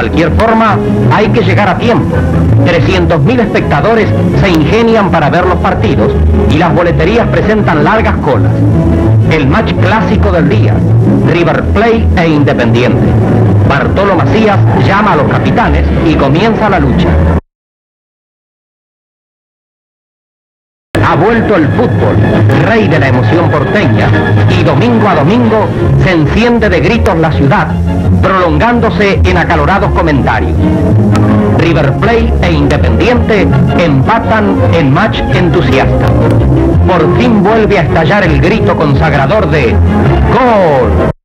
cualquier forma, hay que llegar a tiempo. 300.000 espectadores se ingenian para ver los partidos y las boleterías presentan largas colas. El match clásico del día, River Plate e Independiente. Bartolo Macías llama a los capitanes y comienza la lucha. Ha vuelto el fútbol, rey de la emoción porteña, y domingo a domingo se enciende de gritos la ciudad, prolongándose en acalorados comentarios. River Plate e Independiente empatan en match entusiasta. Por fin vuelve a estallar el grito consagrador de ¡Gol!